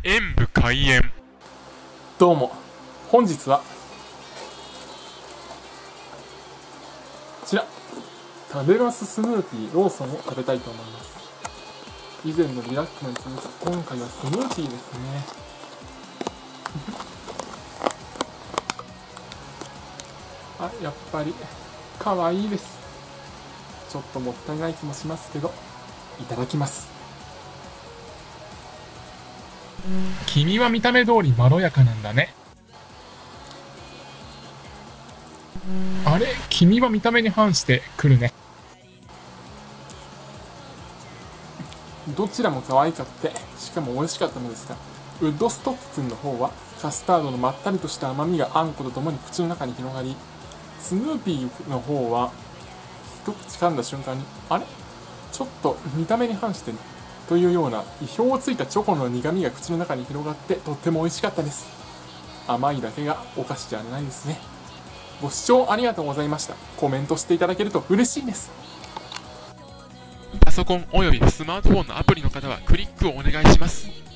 演武開演。 どうも、本日はこちら食べますスヌーピーローソンを食べたいと思います。以前のリラックマに続いて今回はスヌーピーですね。あ、やっぱり可愛いです。ちょっともったいない気もしますけど、いただきます。 君は見た目通りまろやかなんだね。あれ、君は見た目に反してくるね。 どちらも可愛かって、しかも美味しかったのですが、ウッドストック君の方はカスタードのまったりとした甘みがあんことともに口の中に広がり、スヌーピーの方は一口噛んだ瞬間に、あれちょっと見た目に反してるというような意表をついたチョコの苦みが口の中に広がってとっても美味しかったです。甘いだけがお菓子じゃないですね。ご視聴ありがとうございました。コメントしていただけると嬉しいです。 パソコンおよびスマートフォンのアプリの方はクリックをお願いします。